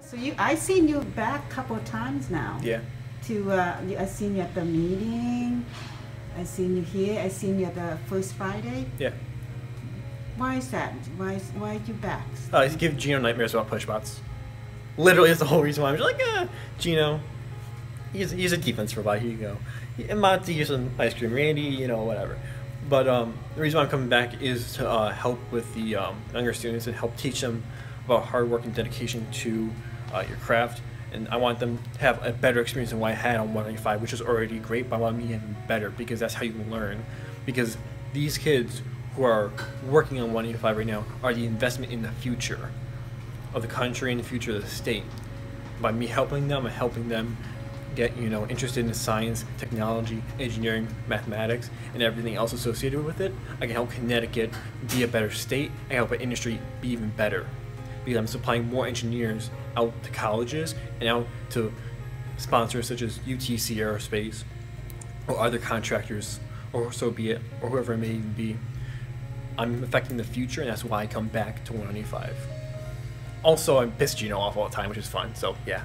So I seen you back a couple of times now. Yeah. I seen you at the meeting. I seen you here. I seen you at the first Friday. Yeah. Why is that? Why are you back? To give Gino nightmares about push bots. Literally, that's the whole reason why I'm just like, Gino, he's a defense robot. Here you go. And Monty, here's some ice cream. Randy, you know, whatever. But the reason why I'm coming back is to help with the younger students and help teach them about hard work and dedication to your craft. And I want them to have a better experience than what I had on 195, which is already great, but I want me to be better because that's how you can learn. Because these kids who are working on 185 right now are the investment in the future of the country and the future of the state. By me helping them and helping them get, you know, interested in science, technology, engineering, mathematics, and everything else associated with it, I can help Connecticut be a better state and help an industry be even better. Because I'm supplying more engineers out to colleges and out to sponsors such as UTC Aerospace or other contractors, or so be it, or whoever it may even be. I'm affecting the future, and that's why I come back to 195. Also, I piss Gino off all the time, which is fun, so yeah.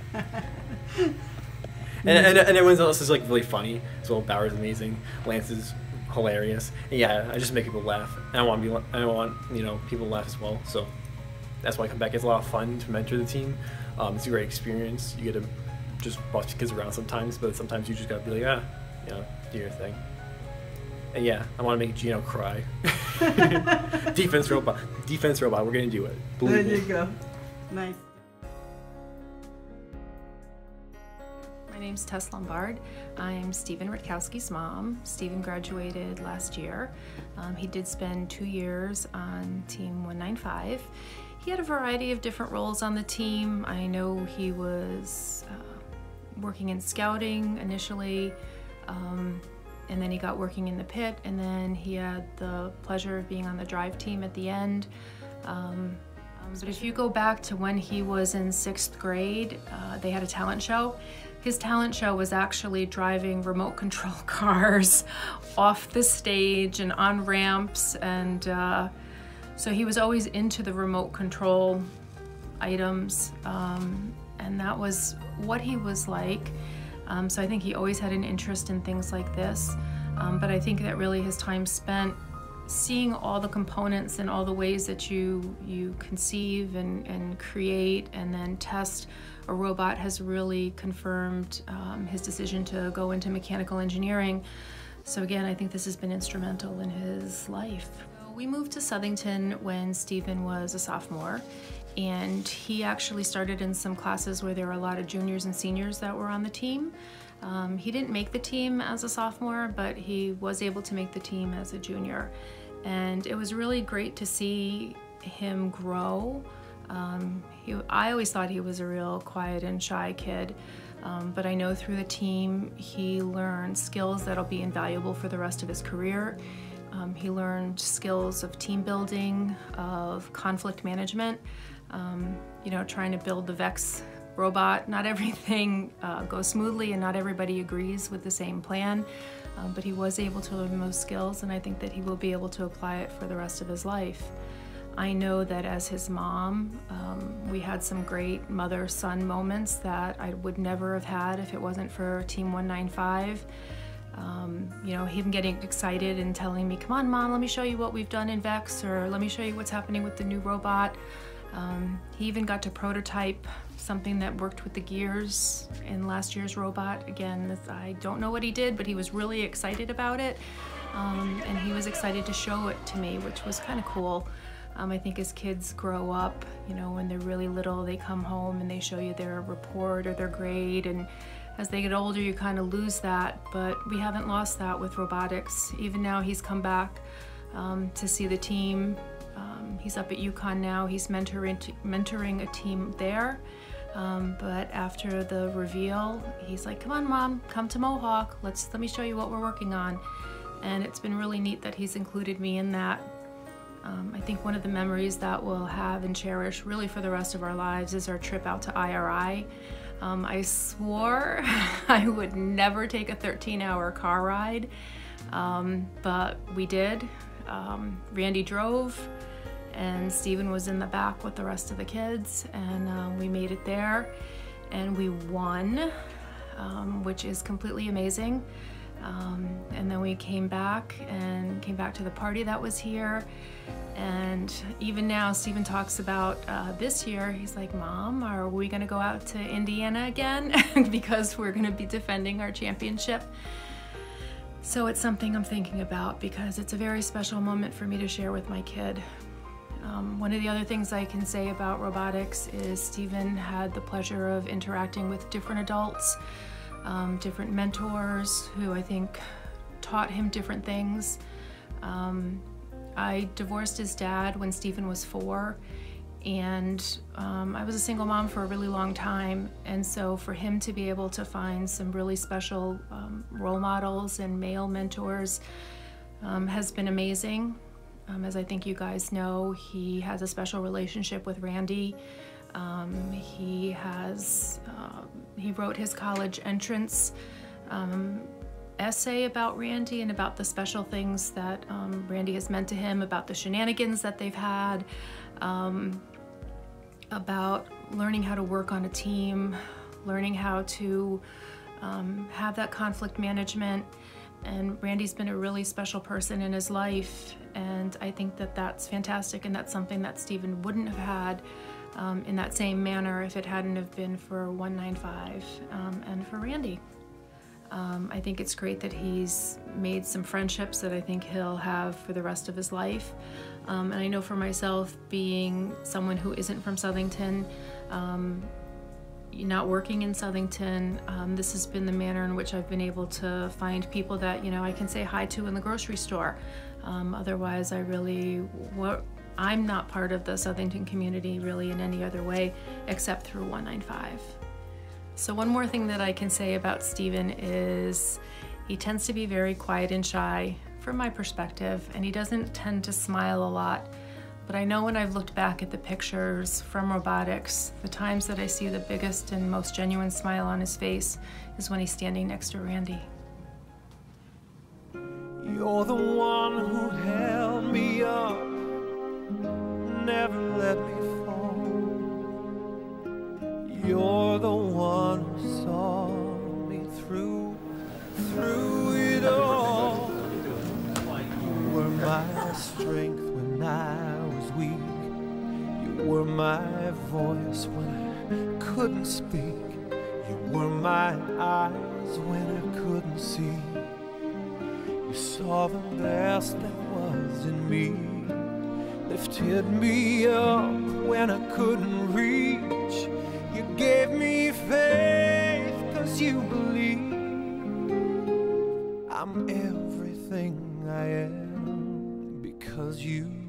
and everyone else is like really funny. So Bauer's amazing, Lance is hilarious, and yeah, I just make people laugh. And I want you know, people to laugh as well. So that's why I come back. It's a lot of fun to mentor the team. It's a great experience. You get to just boss kids around sometimes, but sometimes you just gotta be like, you know, do your thing. And yeah, I want to make Gino cry. Defense robot, we're gonna do it. Believe me. There you go. Nice. My name's Tess Lombard. I'm Stephen Rutkowski's mom. Stephen graduated last year. He did spend 2 years on Team 195. He had a variety of different roles on the team. I know he was working in scouting initially, and then he got working in the pit, and then he had the pleasure of being on the drive team at the end. But if you go back to when he was in 6th grade, they had a talent show. His talent show was actually driving remote control cars off the stage and on ramps, and so he was always into the remote control items, and that was what he was like. So I think he always had an interest in things like this, but I think that really his time spent seeing all the components and all the ways that you conceive and create and then test a robot has really confirmed his decision to go into mechanical engineering. So again, I think this has been instrumental in his life. We moved to Southington when Stephen was a sophomore, and he actually started in some classes where there were a lot of juniors and seniors that were on the team. He didn't make the team as a sophomore, but he was able to make the team as a junior. And it was really great to see him grow. I always thought he was a real quiet and shy kid, but I know through the team he learned skills that'll be invaluable for the rest of his career. He learned skills of team building, of conflict management, you know, trying to build the Vex robot. Not everything goes smoothly and not everybody agrees with the same plan, but he was able to learn those skills, and I think that he will be able to apply it for the rest of his life. I know that as his mom, we had some great mother-son moments that I would never have had if it wasn't for Team 195. You know, him getting excited and telling me, come on mom, let me show you what we've done in Vex, or let me show you what's happening with the new robot. He even got to prototype something that worked with the gears in last year's robot. Again, I don't know what he did, but he was really excited about it. And he was excited to show it to me, which was kind of cool. I think as kids grow up, you know, when they're really little, they come home and they show you their report or their grade, and as they get older, you kind of lose that, but we haven't lost that with robotics. Even now, he's come back to see the team. He's up at UConn now. He's mentoring a team there, but after the reveal, he's like, come on, Mom, come to Mohawk. Let me show you what we're working on. And it's been really neat that he's included me in that. I think one of the memories that we'll have and cherish really for the rest of our lives is our trip out to IRI. I swore I would never take a 13-hour car ride, but we did. Randy drove, and Stephen was in the back with the rest of the kids, and we made it there, and we won, which is completely amazing. And then we came back to the party that was here, and even now Stephen talks about this year. He's like, Mom, are we gonna go out to Indiana again? Because we're gonna be defending our championship. So it's something I'm thinking about, because it's a very special moment for me to share with my kid. One of the other things I can say about robotics is Stephen had the pleasure of interacting with different adults, different mentors who I think taught him different things. I divorced his dad when Stephen was 4, and I was a single mom for a really long time, and so for him to be able to find some really special role models and male mentors has been amazing. As I think you guys know, he has a special relationship with Randy. He wrote his college entrance essay about Randy and about the special things that Randy has meant to him, about the shenanigans that they've had, about learning how to work on a team, learning how to have that conflict management. And Randy's been a really special person in his life, and I think that that's fantastic, and that's something that Stephen wouldn't have had in that same manner if it hadn't have been for 195 and for Randy. I think it's great that he's made some friendships that I think he'll have for the rest of his life. And I know for myself, being someone who isn't from Southington, not working in Southington, this has been the manner in which I've been able to find people that, you know, I can say hi to in the grocery store. Otherwise, I'm not part of the Southington community really in any other way except through 195. So one more thing that I can say about Stephen is he tends to be very quiet and shy from my perspective, and he doesn't tend to smile a lot. But I know when I've looked back at the pictures from robotics, the times that I see the biggest and most genuine smile on his face is when he's standing next to Randy. You're the one who held me up, never let me fall. You're the one who saw me through it all. You were my strength when I was weak. You were my voice when I couldn't speak. You were my eyes when I couldn't see. You saw the best that was in me, lifted me up when I couldn't reach. You gave me faith 'cause you believe I'm everything I am because you